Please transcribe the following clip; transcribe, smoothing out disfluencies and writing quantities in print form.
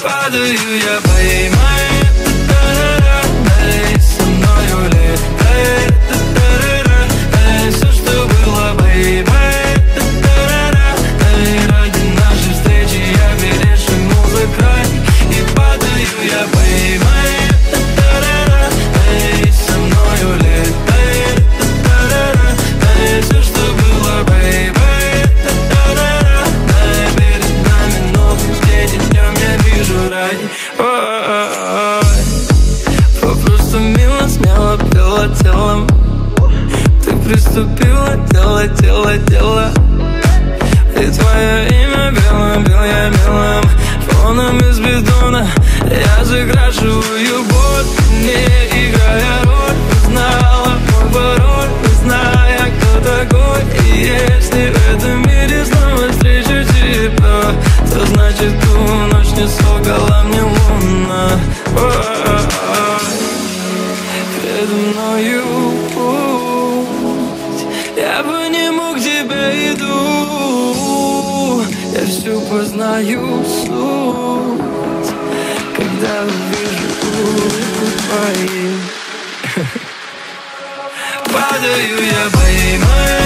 Падаю я, поймай, эй, со мною летай, эй, все, что было, поймай, эй, ради нашей встречи я перешагнул за край. И падаю я, поймай, эй, со мною летай, эй, все, что было, поймай, эй, перед нами новый день, днем я вижу рай. Попросту мило, смело пела телом. Ты приступила, дело. И твое имя белым, бел я белым фоном из бетона. Я закрашиваю боль, не играя роль. Узнала мой пароль, зная, кто такой. И если в этом мире снова встречу тебя, то значит ту ночь не солгала мне луна. Передо мною путь, я по нему к тебе иду. Я все познаю суть, когда увижу улыбку твою. Падаю я, поймай,